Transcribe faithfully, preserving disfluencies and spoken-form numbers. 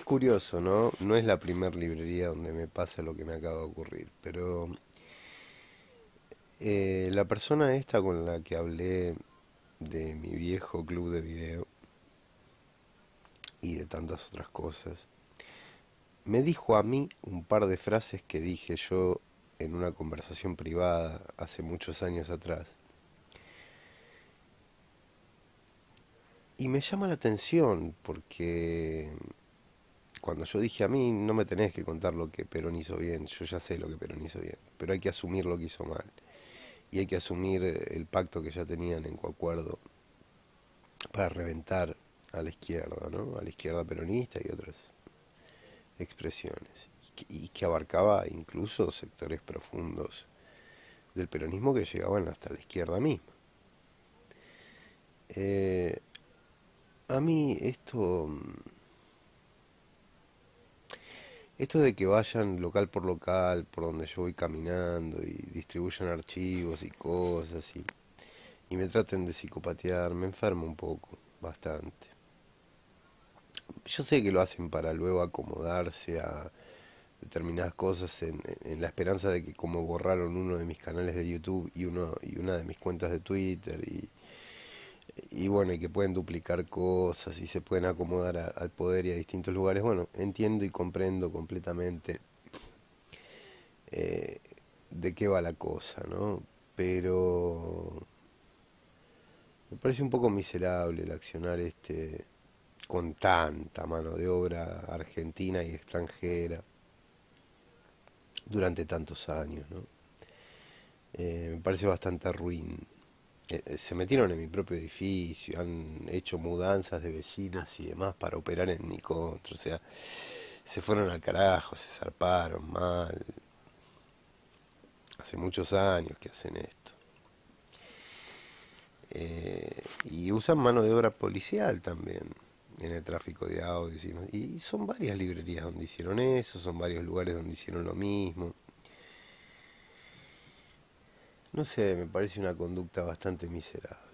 curioso, ¿no? No es la primer librería donde me pasa lo que me acaba de ocurrir, pero eh, la persona esta con la que hablé de mi viejo club de video y de tantas otras cosas, me dijo a mí un par de frases que dije yo en una conversación privada hace muchos años atrás. Y me llama la atención porque cuando yo dije a mí no me tenés que contar lo que Perón hizo bien, yo ya sé lo que Perón hizo bien, pero hay que asumir lo que hizo mal. Y hay que asumir el pacto que ya tenían en coacuerdo para reventar a la izquierda, ¿no? A la izquierda peronista y otras expresiones. Y que, y que abarcaba incluso sectores profundos del peronismo que llegaban hasta la izquierda misma. Eh, a mí esto, esto de que vayan local por local, por donde yo voy caminando y distribuyan archivos y cosas y, y me traten de psicopatear, me enferma un poco, bastante. Yo sé que lo hacen para luego acomodarse a determinadas cosas en, en la esperanza de que como borraron uno de mis canales de YouTube y uno y una de mis cuentas de Twitter y, y bueno, y que pueden duplicar cosas y se pueden acomodar a- al poder y a distintos lugares. Bueno, entiendo y comprendo completamente eh, de qué va la cosa, ¿no? Pero me parece un poco miserable el accionar este con tanta mano de obra argentina y extranjera durante tantos años, ¿no? Eh, me parece bastante ruin. Eh, eh, se metieron en mi propio edificio, han hecho mudanzas de vecinas y demás para operar en mi contra. O sea, se fueron al carajo, se zarparon mal. Hace muchos años que hacen esto. Eh, y usan mano de obra policial también en el tráfico de audios y demás. Y son varias librerías donde hicieron eso, son varios lugares donde hicieron lo mismo. No sé, me parece una conducta bastante miserable.